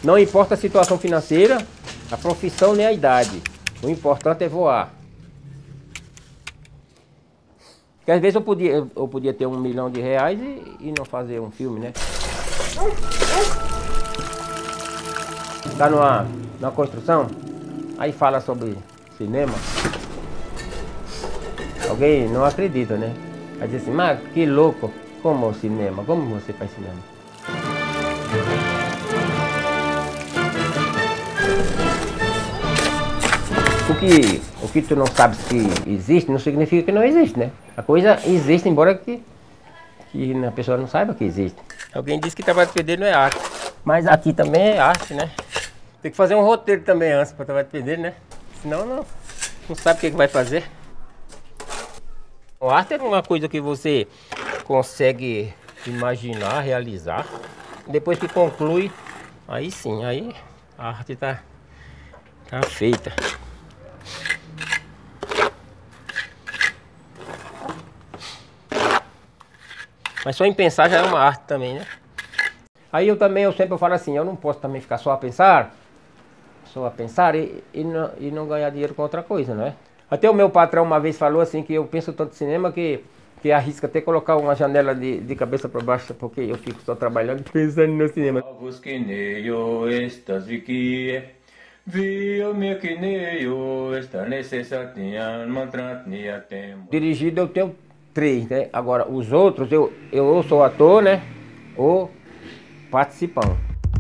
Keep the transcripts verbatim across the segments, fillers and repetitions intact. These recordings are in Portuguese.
Não importa a situação financeira, a profissão nem a idade. O importante é voar. Porque às vezes eu podia, eu podia ter um milhão de reais e, e não fazer um filme, né? Tá numa, numa construção, aí fala sobre cinema. Alguém não acredita, né? Aí diz assim, mas que louco, como o cinema, como você faz cinema? O que, o que tu não sabes que existe, não significa que não existe, né? A coisa existe, embora que, que a pessoa não saiba que existe. Alguém disse que trabalho de pedreiro não é arte, mas aqui também é arte, né? Tem que fazer um roteiro também antes para trabalho de pedreiro, né? Senão não, não sabe o que, que vai fazer. A arte é uma coisa que você consegue imaginar, realizar. Depois que conclui, aí sim, aí a arte tá, tá feita. Mas só em pensar já é uma arte também, né? Aí eu também, eu sempre falo assim, eu não posso também ficar só a pensar, só a pensar e, e, não, e não ganhar dinheiro com outra coisa, não é? Até o meu patrão uma vez falou assim que eu penso tanto em cinema que, que arrisca até colocar uma janela de, de cabeça para baixo, porque eu fico só trabalhando pensando no cinema. Dirigido eu tenho três, né? Agora os outros eu, eu ou sou ator, né? Ou participante.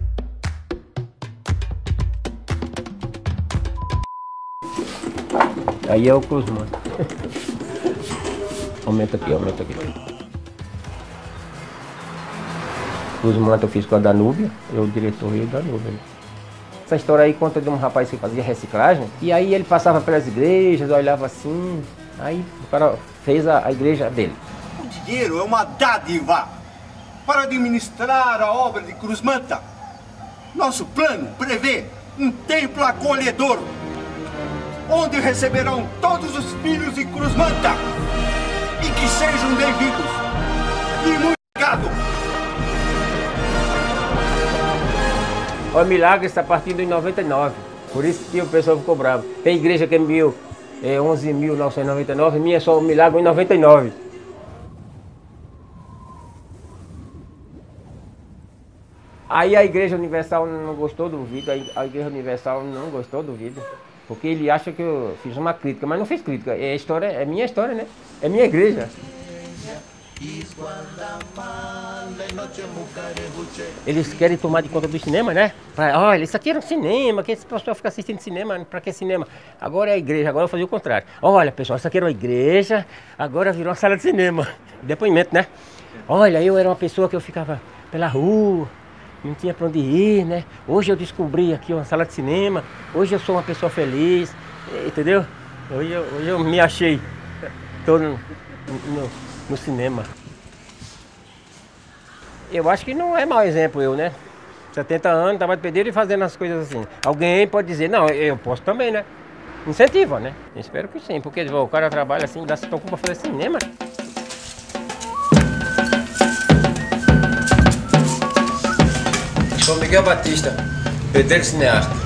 Aí é o Cruzman. Aumenta aqui, aumenta aqui. Cruzman eu fiz com a Danúbia, eu o diretor e o Danúbia. Essa história aí conta de um rapaz que fazia reciclagem, e aí ele passava pelas igrejas, olhava assim, aí o cara fez a, a igreja dele. O dinheiro é uma dádiva para administrar a obra de Cruz Manta. Nosso plano prevê um templo acolhedor, onde receberão todos os filhos de Cruz Manta e que sejam bem-vindos. E muito obrigado. O milagre está partindo em noventa e nove, por isso que o pessoal ficou bravo. Tem igreja que é mil, é onze mil novecentos e noventa e nove, minha é só o milagre em noventa e nove. Aí a Igreja Universal não gostou do vídeo, a Igreja Universal não gostou do vídeo, porque ele acha que eu fiz uma crítica, mas não fiz crítica, é, história, é minha história, né? É minha igreja. Eles querem tomar de conta do cinema, né? Pra, olha, isso aqui era um cinema, que esse pessoal fica assistindo cinema, pra que cinema? Agora é a igreja, agora eu vou fazer o contrário. Olha, pessoal, isso aqui era uma igreja, agora virou uma sala de cinema. Depoimento, né? Olha, eu era uma pessoa que eu ficava pela rua, não tinha pra onde ir, né? Hoje eu descobri aqui uma sala de cinema, hoje eu sou uma pessoa feliz, entendeu? Hoje eu, hoje eu me achei todo no, no, no cinema. Eu acho que não é mau exemplo eu, né? setenta anos, tava de pedreiro e fazendo as coisas assim. Alguém pode dizer, não, eu posso também, né? Incentiva, né? Eu espero que sim, porque o cara trabalha assim, dá se preocupa fazer cinema. Sou Miguel Batista, pedreiro cineasta.